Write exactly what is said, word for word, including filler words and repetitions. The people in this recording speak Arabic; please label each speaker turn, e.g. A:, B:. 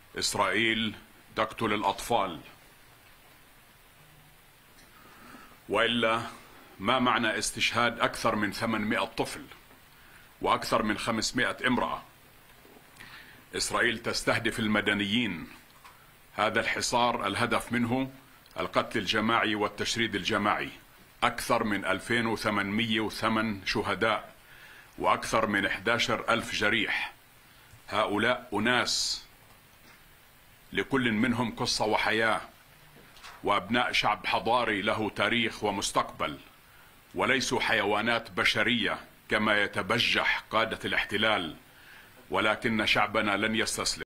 A: إسرائيل تقتل الأطفال، وإلا ما معنى استشهاد أكثر من ثمانمائة طفل وأكثر من خمسمائة امرأة؟ إسرائيل تستهدف المدنيين. هذا الحصار الهدف منه القتل الجماعي والتشريد الجماعي. أكثر من ألفين وثمانمائة وثمانية شهداء وأكثر من أحد عشر ألف جريح. هؤلاء أناس لكل منهم قصة وحياة، وأبناء شعب حضاري له تاريخ ومستقبل، وليسوا حيوانات بشرية كما يتبجح قادة الاحتلال، ولكن شعبنا لن يستسلم.